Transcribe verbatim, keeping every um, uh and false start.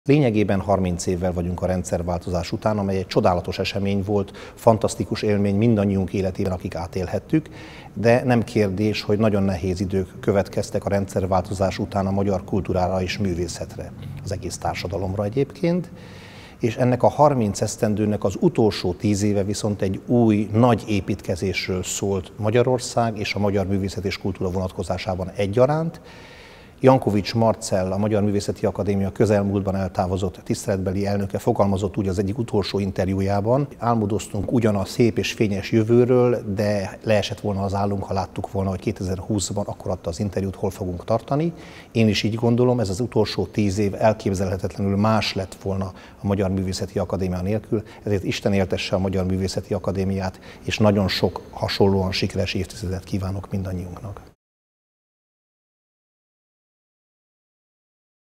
Lényegében harminc évvel vagyunk a rendszerváltozás után, amely egy csodálatos esemény volt, fantasztikus élmény mindannyiunk életében, akik átélhettük, de nem kérdés, hogy nagyon nehéz idők következtek a rendszerváltozás után a magyar kultúrára és művészetre, az egész társadalomra egyébként, és ennek a harminc esztendőnek az utolsó tíz éve viszont egy új, nagy építkezésről szólt Magyarország és a magyar művészet és kultúra vonatkozásában egyaránt. Jankovics Marcell, a Magyar Művészeti Akadémia közelmúltban eltávozott tiszteletbeli elnöke fogalmazott úgy az egyik utolsó interjújában: álmodoztunk ugyan a szép és fényes jövőről, de leesett volna az állunk, ha láttuk volna, hogy kétezer-húszban akkor adta az interjút, hol fogunk tartani. Én is így gondolom, ez az utolsó tíz év elképzelhetetlenül más lett volna a Magyar Művészeti Akadémia nélkül, ezért Isten éltesse a Magyar Művészeti Akadémiát, és nagyon sok hasonlóan sikeres évtizedet kívánok mindannyiunknak.